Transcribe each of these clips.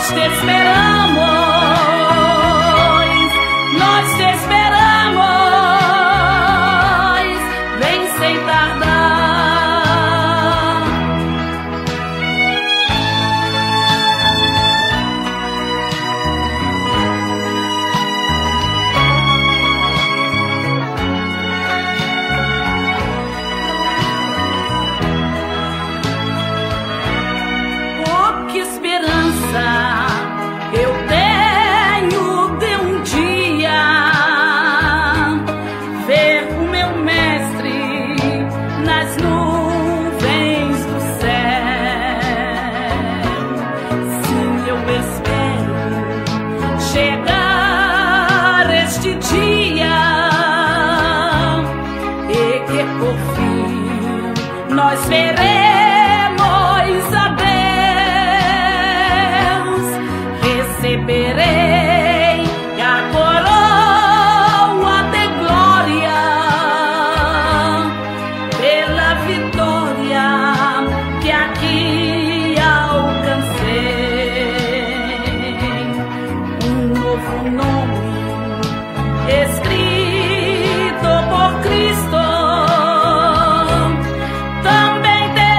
te esperamos, nós te esperamos, vem sem tardar. Oh, que esperança eu tenho de um dia ver o meu mestre nas nuvens do céu. Sim, eu espero chegar este dia e que por fim nós veremos a Deus. Receberei a coroa de glória pela vitória que aqui alcancei. Um novo nome escrito por Cristo também terei.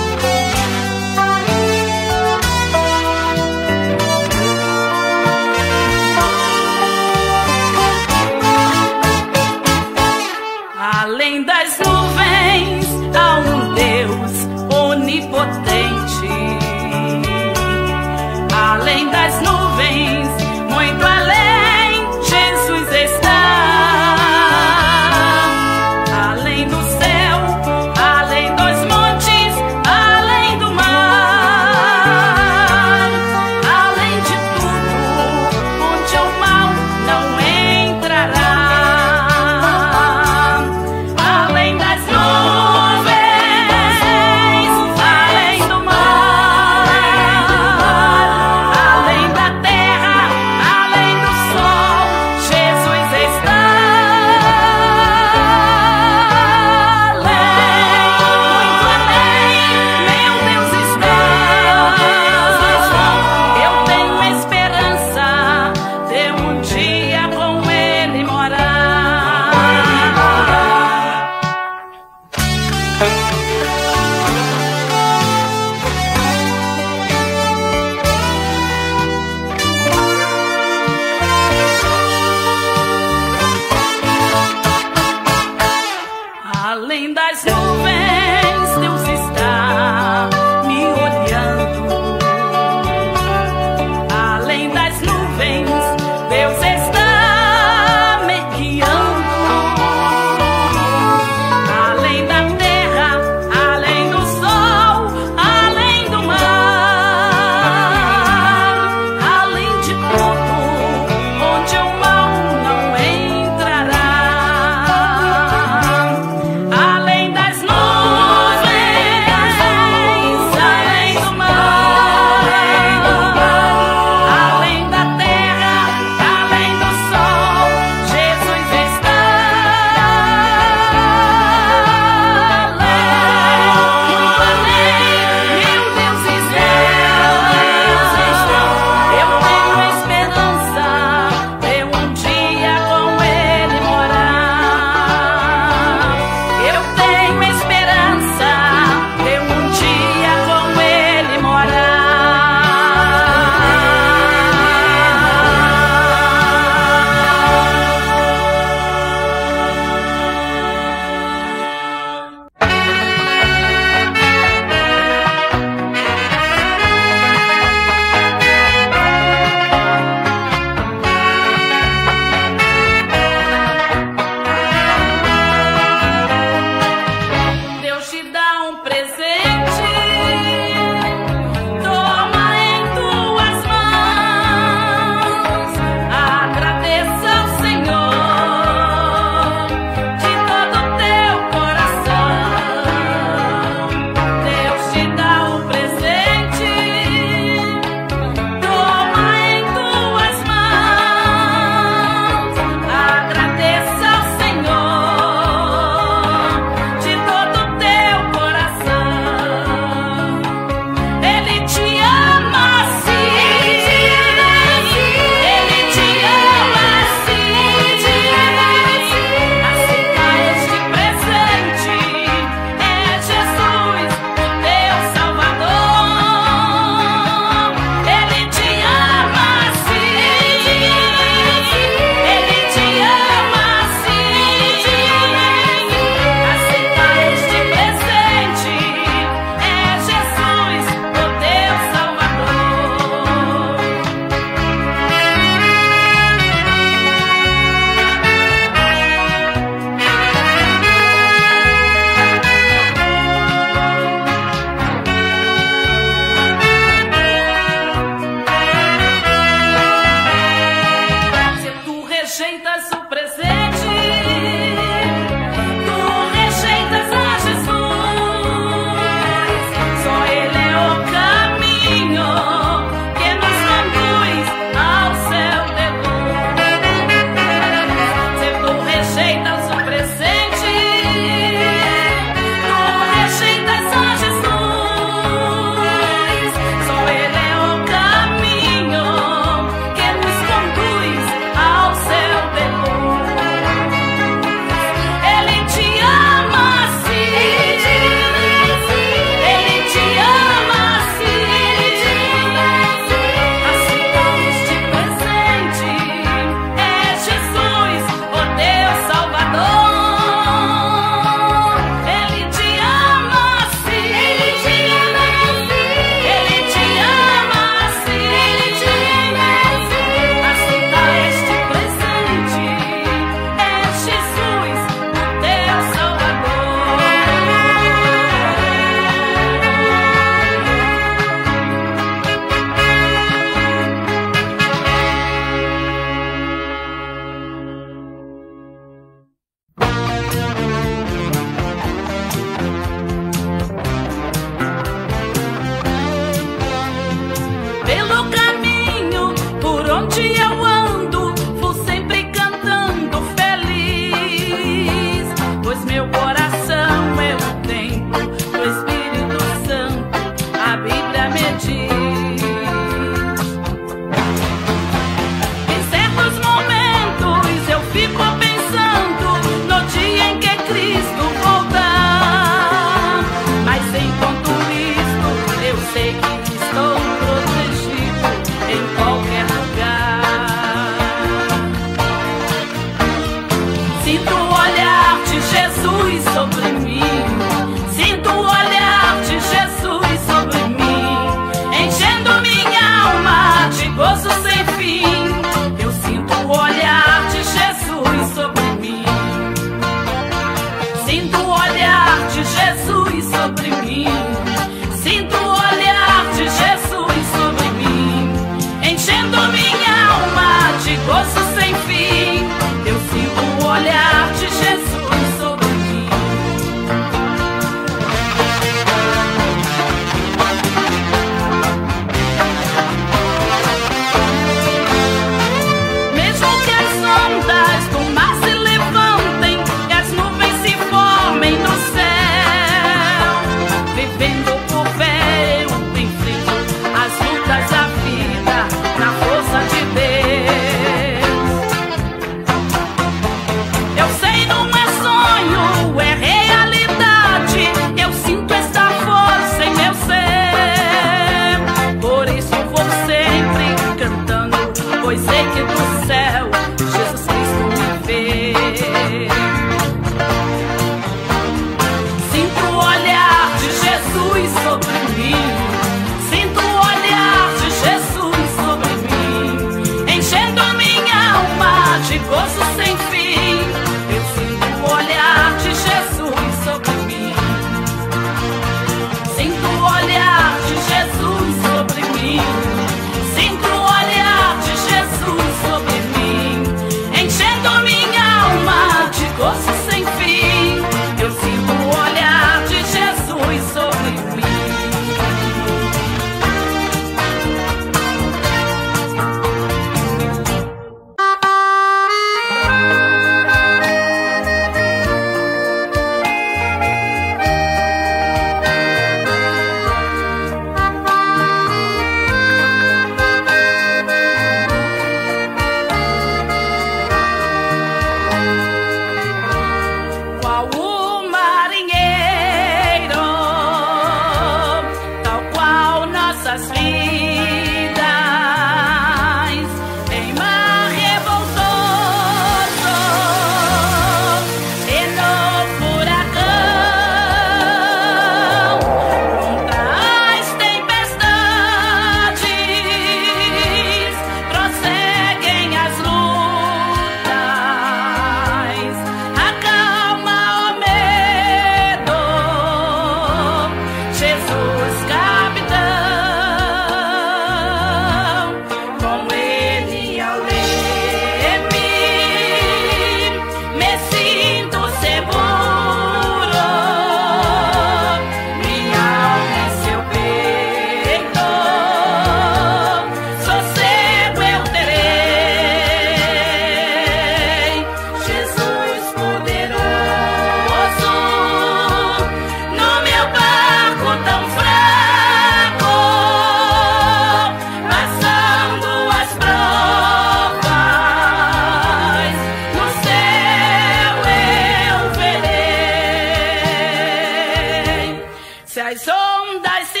Se as ondas se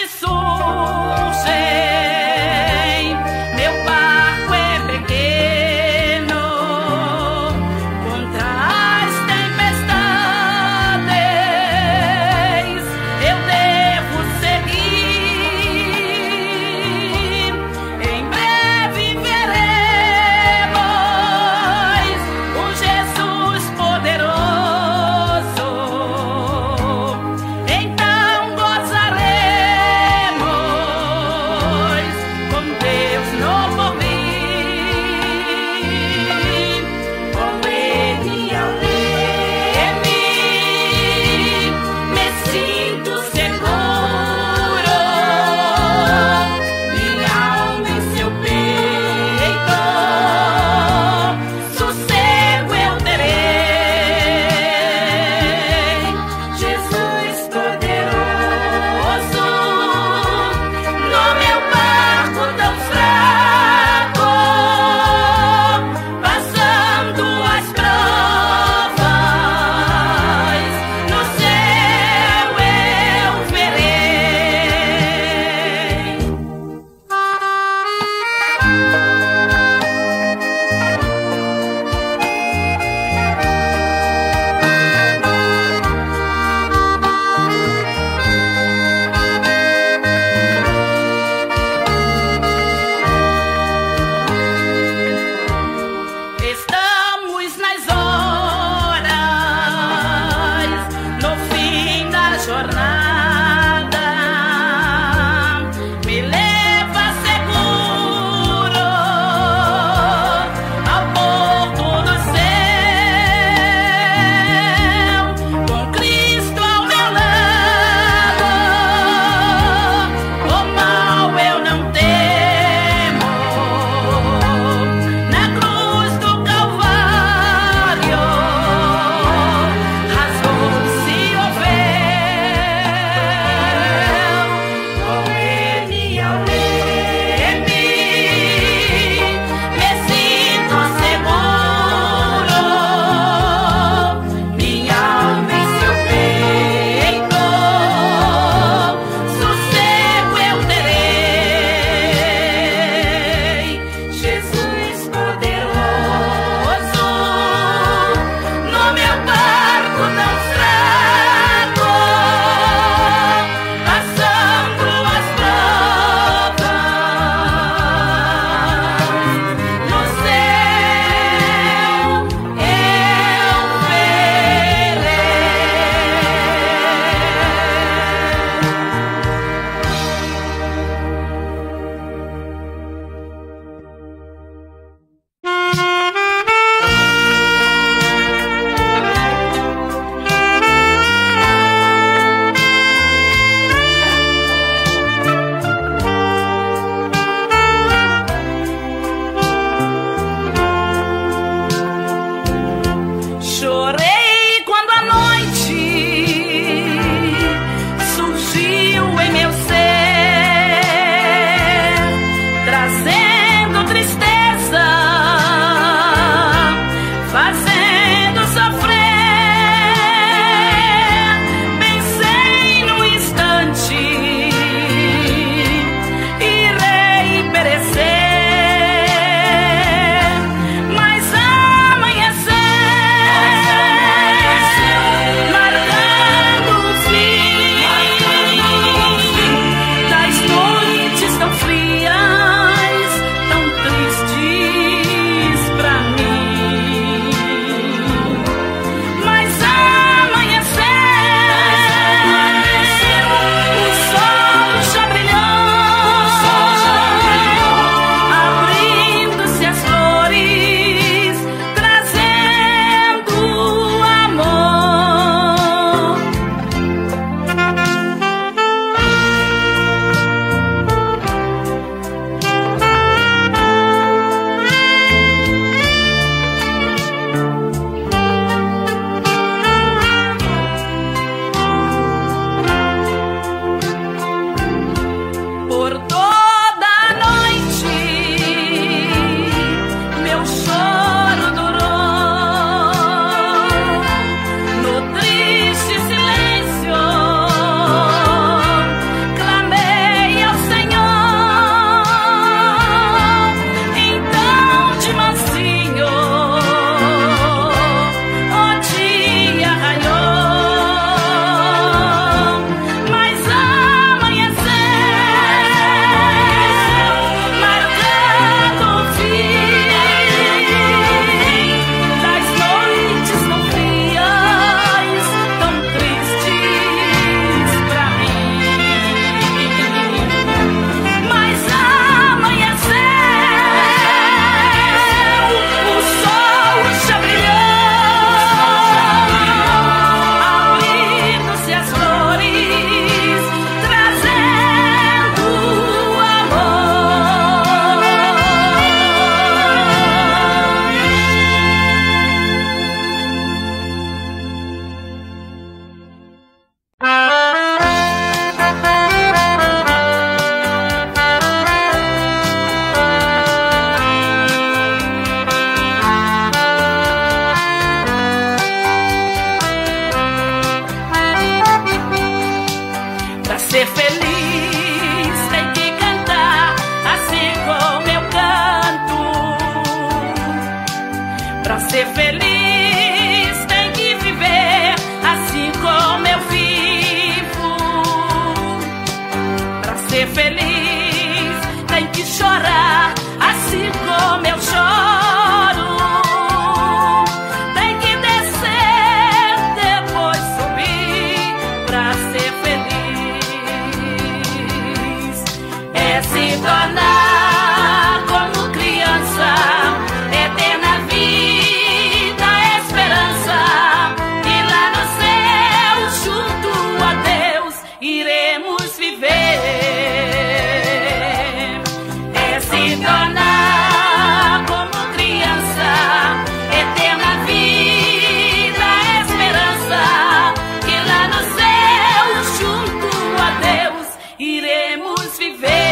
surgem, meu barco é pequeno contra as tempestades. Eu devo seguir. Em breve veremos um Jesus poderoso. Então gozaremos ser feliz tem que cantar assim como eu canto. Pra ser feliz tem que viver assim como eu vivo. Pra ser feliz tem que chorar assim como eu choro. Tem que descer, depois subir pra ser feliz. É se tornar como criança, eterna vida, esperança. E lá no céu, junto a Deus, iremos viver. É se tornar como criança, eterna vida, esperança. E lá no céu, junto a Deus, iremos viver.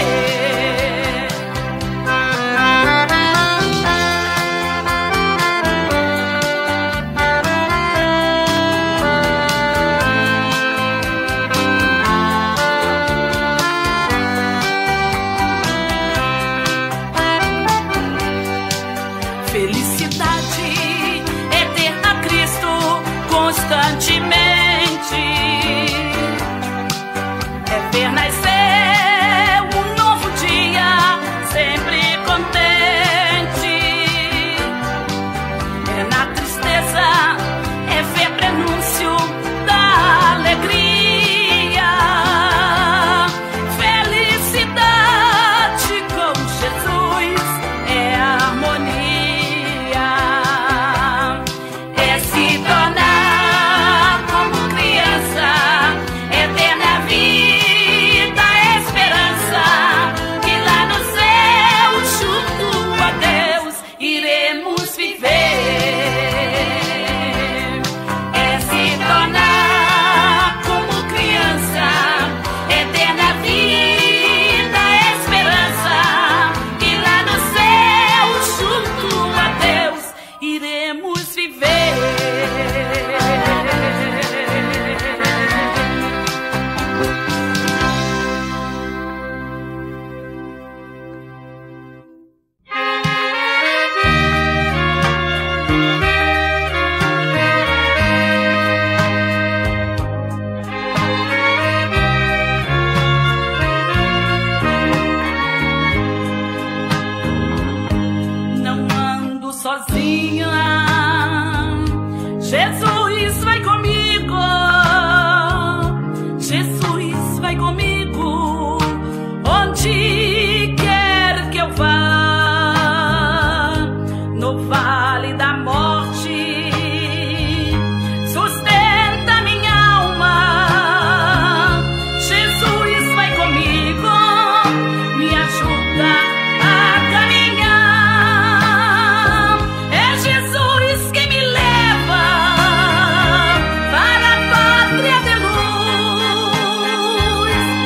Felicidade eterna, Cristo, constantemente. É ver nascer um novo dia, sempre contente. É na tristeza, é ver prenúncio da alegria. Felicidade com Jesus é harmonia. É se tornar como criança, eterna vida, esperança. E lá no céu, junto a Deus, iremos viver. É se tornar como criança, eterna vida, esperança. E lá no céu, junto a Deus, iremos viver. Não ando sozinha, Jesus vai comigo. Jesus vai comigo, onde quer que eu vá. No vale da morte, sustenta minha alma. Jesus vai comigo, me ajuda a caminhar. É Jesus que me leva para a pátria de luz.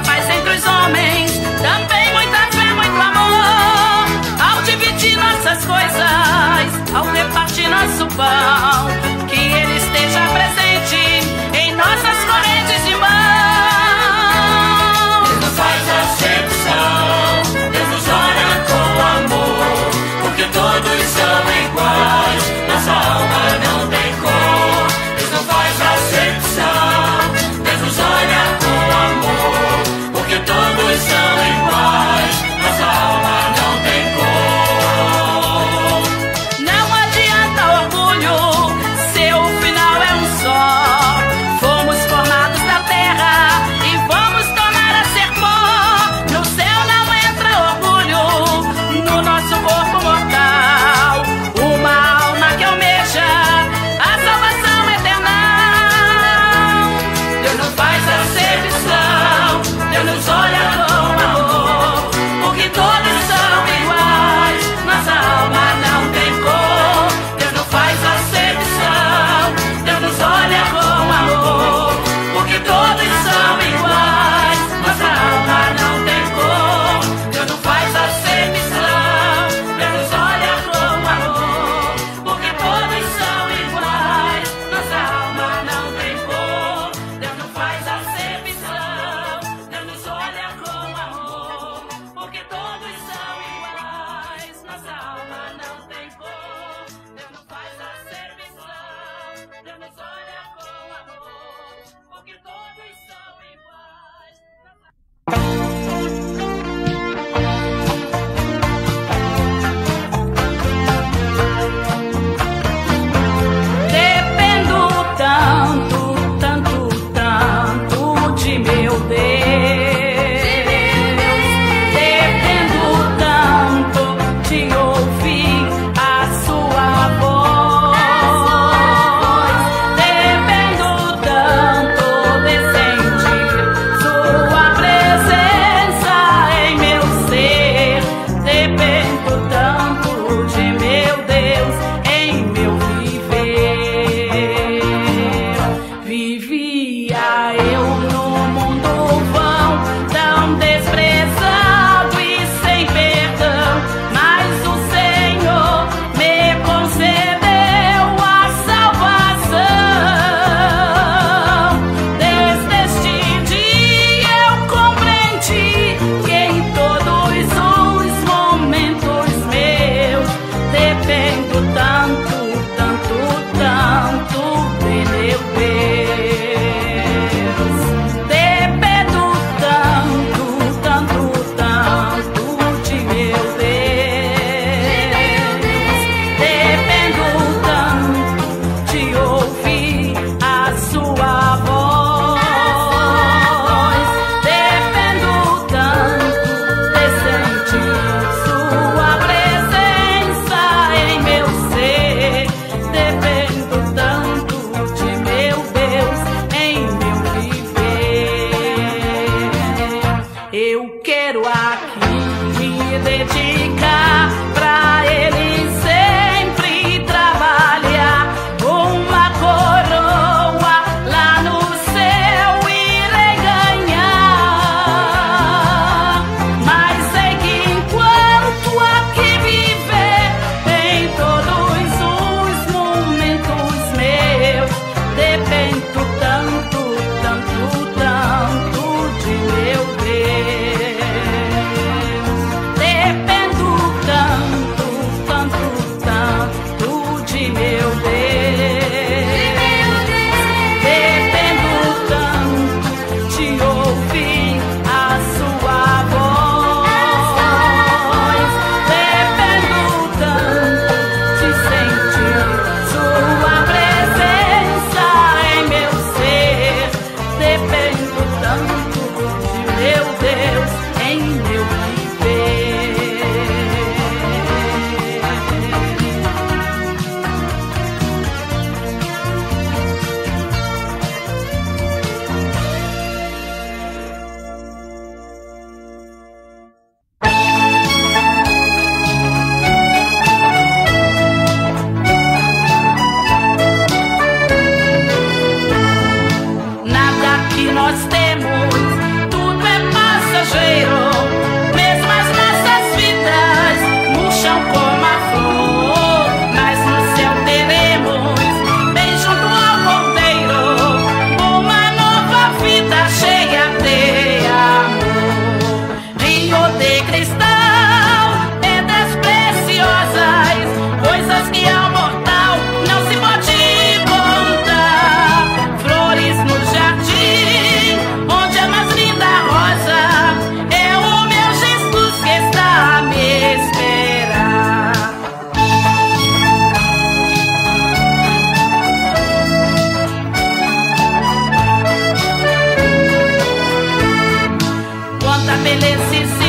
paz entre os homens, também muita fé, muito amor. Ao dividir nossas coisas, ao repartir nosso pão, que Ele esteja presente em nossas correntes de mão. Deus não faz acepção, Deus nos olha com amor, porque todos são iguais, nossa alma não tem cor. Deus não faz acepção, Deus nos olha com amor, porque todos são iguais, nossa alma não tem cor. Não adianta orgulho, seu final é um só. Fomos formados da terra e vamos tornar a ser pó. No céu não entra orgulho, no nosso corpo mortal. Uma alma que almeja a salvação eterna. Deus não faz acepção, Deus nos olha com amor, porque todos são iguais, nossa alma não tem cor. Deus não faz acepção, Deus nos olha com amor, porque todos são iguais, nossa alma não tem cor. Deus não faz acepção, Deus nos olha com amor, porque todos são iguais, nossa alma não tem cor. Deus não faz acepção, Deus nos olha com amor, porque todos são iguais, nossa alma não tem cor. Deus não faz acepção, Deus nos olha com amor, porque todos são iguais. Dependo tanto, tanto, tanto de meu Deus. Dependo tanto de ouvir a sua voz. Dependo tanto de sentir sua presença em meu ser. Dependo tanto de meu Deus em meu viver. Vivia eu no mundo vão, tão desprezado e sem perdão, mas o Senhor me concedeu a salvação. Desde este dia eu compreendi que em todos os momentos meus dependo tanto, tanto, tanto de meu Deus. Dependo tanto, tanto, tanto de meu Deus. Dependo tanto de ouvir a sua voz. Dependo tanto de sentir sua presença em meu ser. Dependo tanto de meu Deus em meu viver. Eu quero aqui me dedicar pra Ele sempre trabalhar. Uma coroa lá no céu irei ganhar. Mas sei que enquanto aqui viver, em todos os momentos meus, dependo tanto, tanto, tanto de meu Deus. Dependo beleza e